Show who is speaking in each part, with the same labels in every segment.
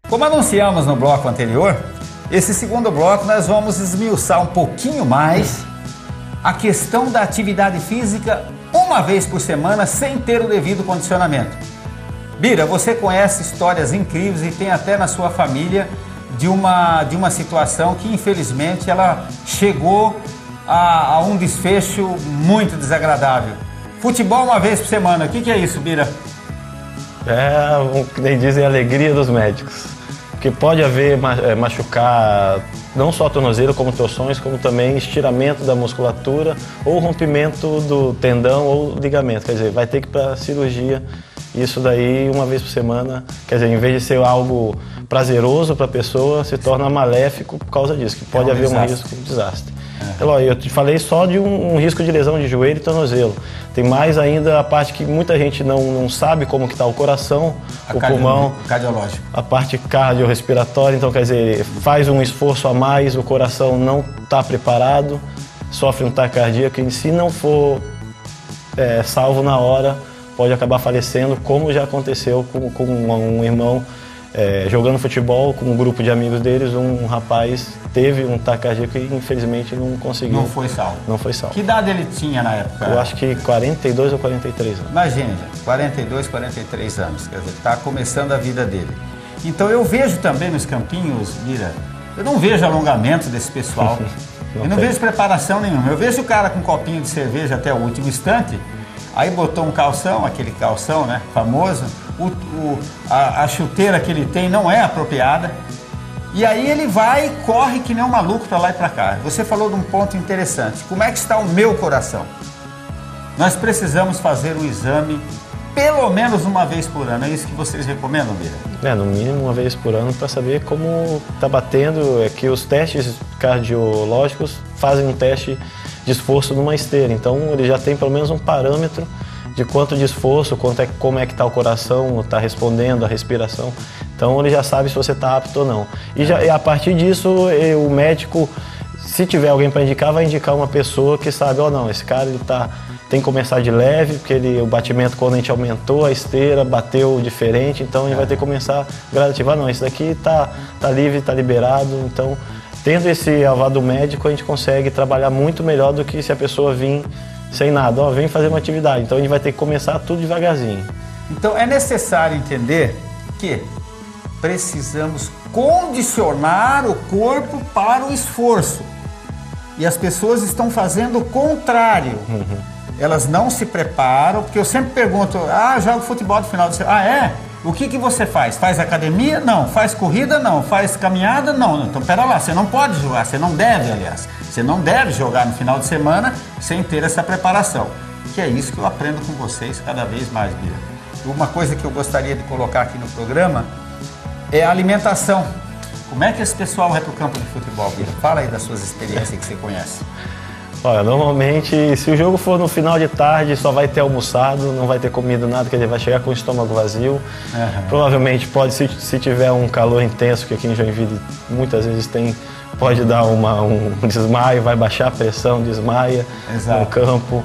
Speaker 1: Como anunciamos no bloco anterior, esse segundo bloco nós vamos esmiuçar um pouquinho mais a questão da atividade física uma vez por semana sem ter o devido condicionamento. Bira, você conhece histórias incríveis e tem até na sua família de uma situação que infelizmente ela chegou a um desfecho muito desagradável. Futebol uma vez por semana, o que é isso, Bira?
Speaker 2: É, que nem dizem, a alegria dos médicos. Porque pode haver machucar não só tornozelo, como torções, como também estiramento da musculatura ou rompimento do tendão ou ligamento. Quer dizer, vai ter que ir para cirurgia. Isso daí uma vez por semana, quer dizer, em vez de ser algo prazeroso para a pessoa, se torna maléfico por causa disso, que pode haver um risco de desastre. Então, eu te falei só de um risco de lesão de joelho e tornozelo. Tem mais ainda a parte que muita gente não sabe como que está o coração, o pulmão,
Speaker 1: cardiológico.
Speaker 2: a parte cardiorrespiratória. Então, quer dizer, faz um esforço a mais, o coração não está preparado, sofre um taquicardia que, se não for salvo na hora, pode acabar falecendo, como já aconteceu com um irmão jogando futebol com um grupo de amigos deles. Um rapaz teve um ataque cardíaco e infelizmente não conseguiu.
Speaker 1: Não foi salvo.
Speaker 2: Não foi salvo.
Speaker 1: Que idade ele tinha na época?
Speaker 2: Eu acho que 42 ou 43 anos.
Speaker 1: Imagine, 42, 43 anos, quer dizer, está começando a vida dele. Então eu vejo também nos campinhos, Bira, eu não vejo alongamento desse pessoal. Eu não vejo preparação nenhuma. Eu vejo o cara com um copinho de cerveja até o último instante, aí botou um calção, aquele calção, né, famoso, a chuteira que ele tem não é apropriada, e aí ele vai e corre que nem um maluco para lá e para cá. Você falou de um ponto interessante. Como é que está o meu coração? Nós precisamos fazer um exame pelo menos uma vez por ano. É isso que vocês recomendam, Bira?
Speaker 2: No mínimo uma vez por ano, para saber como está batendo. É que os testes cardiológicos fazem um teste de esforço numa esteira. Então ele já tem pelo menos um parâmetro de quanto de esforço, como é que está o coração, está respondendo, a respiração. Então ele já sabe se você está apto ou não. E a partir disso, o médico, se tiver alguém para indicar, vai indicar uma pessoa que sabe, não, esse cara tem que começar de leve, porque o batimento, quando a gente aumentou a esteira, bateu diferente, então a gente vai ter que começar gradativo. Não, esse daqui tá livre, está liberado. Então, tendo esse aval do médico, a gente consegue trabalhar muito melhor do que se a pessoa vir sem nada. Vem fazer uma atividade. Então a gente vai ter que começar tudo devagarzinho.
Speaker 1: Então é necessário entender que precisamos condicionar o corpo para o esforço. E as pessoas estão fazendo o contrário. Elas não se preparam, porque eu sempre pergunto, jogo futebol no final de semana. O que você faz? Faz academia? Não. Faz corrida? Não. Faz caminhada? Não. Então, pera lá, você não pode jogar, você não deve, aliás. Você não deve jogar no final de semana sem ter essa preparação. Que é isso que eu aprendo com vocês cada vez mais, Bira. Uma coisa que eu gostaria de colocar aqui no programa é a alimentação. Como é que esse pessoal vai para o campo de futebol, Bira? Fala aí das suas experiências que você conhece.
Speaker 2: Olha, normalmente, se o jogo for no final de tarde, só vai ter almoçado, não vai ter comido nada, quer dizer, vai chegar com o estômago vazio. Provavelmente pode, se tiver um calor intenso, que aqui em Joinville muitas vezes pode dar um desmaio, vai baixar a pressão, desmaia no campo.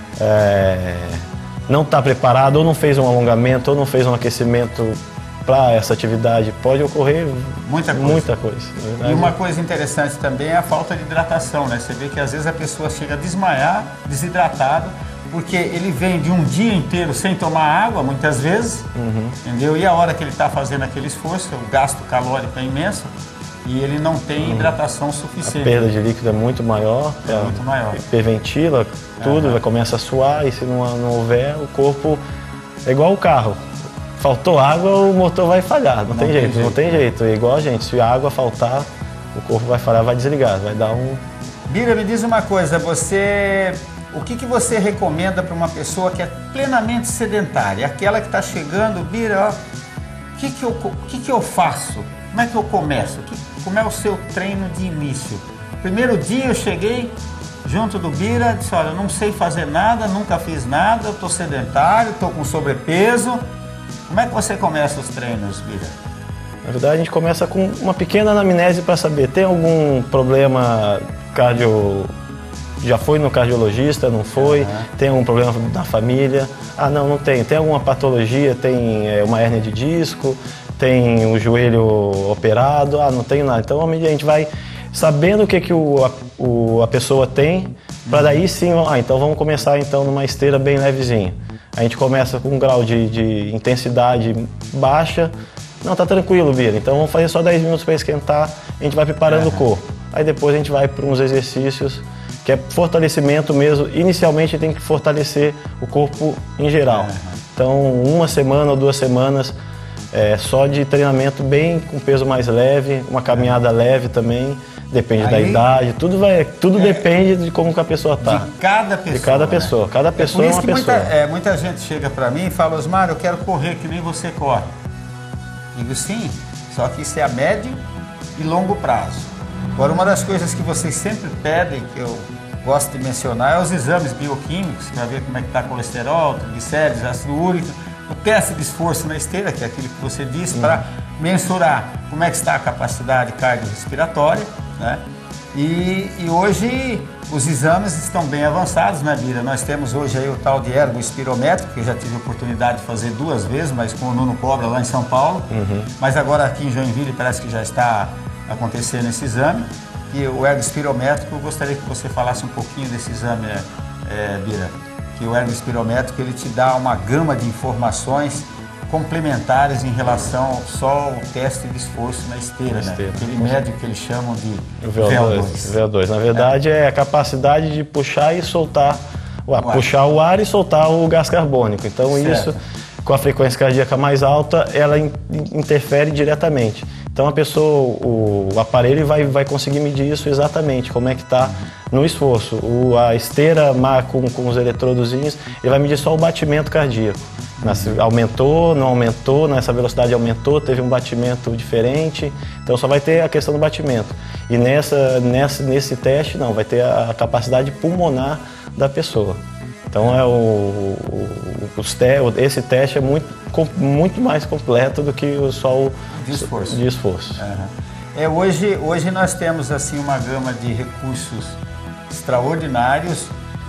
Speaker 2: Não está preparado, ou não fez um alongamento, ou não fez um aquecimento para essa atividade, pode ocorrer muita coisa.
Speaker 1: E uma coisa interessante também é a falta de hidratação, né? Você vê que às vezes a pessoa chega a desmaiar, desidratado, porque ele vem de um dia inteiro sem tomar água, muitas vezes, entendeu? E a hora que ele está fazendo aquele esforço, o gasto calórico é imenso e ele não tem hidratação suficiente.
Speaker 2: A perda de líquido é muito maior,
Speaker 1: muito maior.
Speaker 2: Hiperventila tudo, começa a suar, e se não houver, o corpo é igual o carro. Faltou água, o motor vai falhar, não tem jeito. É igual a gente, se a água faltar, o corpo vai falhar, vai desligar, vai dar um...
Speaker 1: Bira, me diz uma coisa, o que você recomenda para uma pessoa que é plenamente sedentária? Aquela que está chegando, Bira, o que eu faço? Como é que eu começo? Como é o seu treino de início? Primeiro dia eu cheguei junto do Bira, disse, olha, eu não sei fazer nada, nunca fiz nada, eu estou sedentário, estou com sobrepeso. Como é que você começa os treinos, Bira?
Speaker 2: Na verdade, a gente começa com uma pequena anamnese para saber, tem algum problema já foi no cardiologista, não foi? Tem algum problema da família? Não tem. Tem alguma patologia? Tem uma hérnia de disco? tem o joelho operado, não tenho nada. Então a gente vai sabendo o que a pessoa tem, para daí sim, então vamos começar então numa esteira bem levezinha. A gente começa com um grau de intensidade baixa. Não, tá tranquilo, Bira. Então vamos fazer só 10 minutos para esquentar, a gente vai preparando o corpo. Aí depois a gente vai para uns exercícios que é fortalecimento mesmo. Inicialmente tem que fortalecer o corpo em geral. Então 1 semana ou 2 semanas só de treinamento bem com peso mais leve, uma caminhada leve também. Depende da idade, tudo depende de como que a pessoa está.
Speaker 1: De cada pessoa.
Speaker 2: De cada pessoa. Cada pessoa é uma pessoa.
Speaker 1: Muita gente chega para mim e fala, Osmar, eu quero correr que nem você corre. Digo sim, só que isso é a médio e longo prazo. Agora, uma das coisas que vocês sempre pedem, que eu gosto de mencionar, é os exames bioquímicos, para ver como é que está colesterol, triglicérides, ácido úrico, o teste de esforço na esteira, que é aquilo que você disse, para mensurar como é que está a capacidade cardiorrespiratória, né? E hoje os exames estão bem avançados, né, Bira? Nós temos hoje aí o tal de ergospirométrico, que eu já tive a oportunidade de fazer 2 vezes, mas com o Nuno Cobra lá em São Paulo. Mas agora aqui em Joinville parece que já está acontecendo esse exame. E o ergospirométrico, eu gostaria que você falasse um pouquinho desse exame, Bira. Que o ergospirométrico, ele te dá uma gama de informações complementares em relação só ao teste de esforço na esteira, né? Aquele médio que eles chamam de
Speaker 2: VO2. Na verdade, é a capacidade de puxar e soltar puxar o ar e soltar o gás carbônico. Então, isso, com a frequência cardíaca mais alta, ela interfere diretamente. Então, a pessoa, o aparelho vai conseguir medir isso exatamente, como é que está no esforço. A esteira com os eletrodozinhos, ele vai medir só o batimento cardíaco. Aumentou, não aumentou, nessa velocidade aumentou, teve um batimento diferente, então só vai ter a questão do batimento. E nesse teste, não, vai ter a capacidade pulmonar da pessoa. Então esse teste é muito mais completo do que só o de esforço.
Speaker 1: Hoje nós temos assim uma gama de recursos extraordinários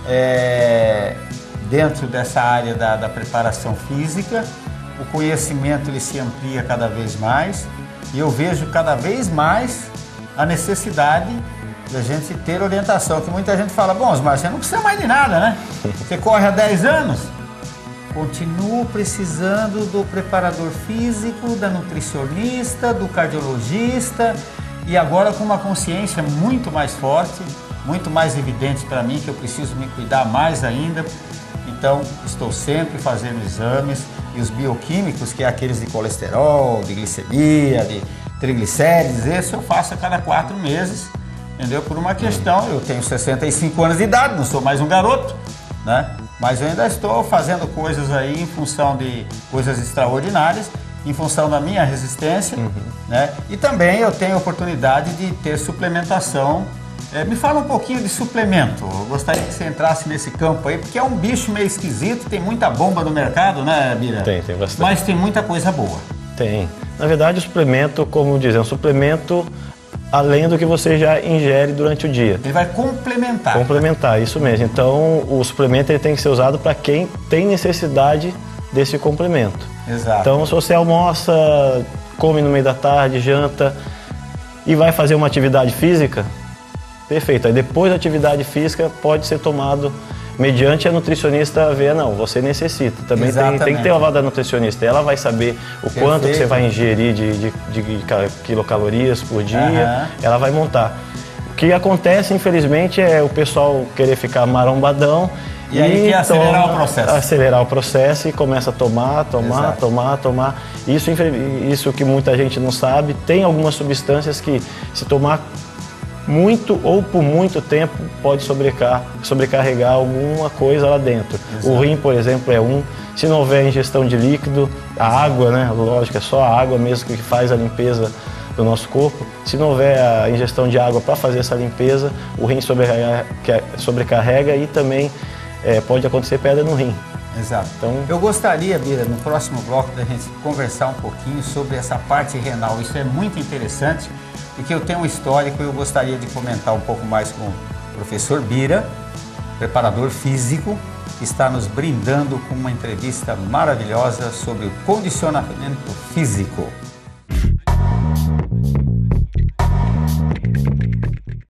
Speaker 1: dentro dessa área da preparação física. O conhecimento ele se amplia cada vez mais e eu vejo cada vez mais a necessidade de a gente ter orientação, que muita gente fala, bom, Osmar, você não precisa mais de nada, né? Você corre há 10 anos, continuo precisando do preparador físico, da nutricionista, do cardiologista e agora com uma consciência muito mais forte, muito mais evidente para mim que eu preciso me cuidar mais ainda. Então, estou sempre fazendo exames e os bioquímicos, que é aqueles de colesterol, de glicemia, de triglicérides, esse eu faço a cada 4 meses, entendeu? Por uma questão, eu tenho 65 anos de idade, não sou mais um garoto, né? Mas eu ainda estou fazendo coisas aí em função de coisas extraordinárias, em função da minha resistência, né? E também eu tenho a oportunidade de ter suplementação. Me fala um pouquinho de suplemento, eu gostaria que você entrasse nesse campo aí, porque é um bicho meio esquisito, tem muita bomba no mercado, né, Bira?
Speaker 2: Tem bastante.
Speaker 1: Mas tem muita coisa boa.
Speaker 2: Tem. Na verdade, o suplemento, como dizem, é um suplemento além do que você já ingere durante o dia.
Speaker 1: Ele vai complementar.
Speaker 2: Complementar, isso mesmo. Então, o suplemento ele tem que ser usado para quem tem necessidade desse complemento.
Speaker 1: Exato.
Speaker 2: Então, se você almoça, come no meio da tarde, janta e vai fazer uma atividade física, perfeito. Aí depois da atividade física pode ser tomado mediante a nutricionista ver, não, você necessita. Também tem que ter o lado da nutricionista. Ela vai saber o quanto que você vai ingerir de quilocalorias por dia, ela vai montar. O que acontece, infelizmente, é o pessoal querer ficar marombadão
Speaker 1: e aí quer acelerar o processo.
Speaker 2: Acelerar o processo e começa a tomar. Isso que muita gente não sabe, tem algumas substâncias que se tomar muito ou por muito tempo pode sobrecarregar alguma coisa lá dentro. Exato. O rim, por exemplo, é se não houver ingestão de líquido, a água, né? Lógico, é só a água mesmo que faz a limpeza do nosso corpo. Se não houver a ingestão de água para fazer essa limpeza, o rim sobrecarrega e também pode acontecer pedra no rim.
Speaker 1: Exato. Então, eu gostaria, Bira, no próximo bloco da gente conversar um pouquinho sobre essa parte renal. Isso é muito interessante, porque eu tenho um histórico e eu gostaria de comentar um pouco mais com o professor Bira, preparador físico, que está nos brindando com uma entrevista maravilhosa sobre o condicionamento físico.
Speaker 2: aí.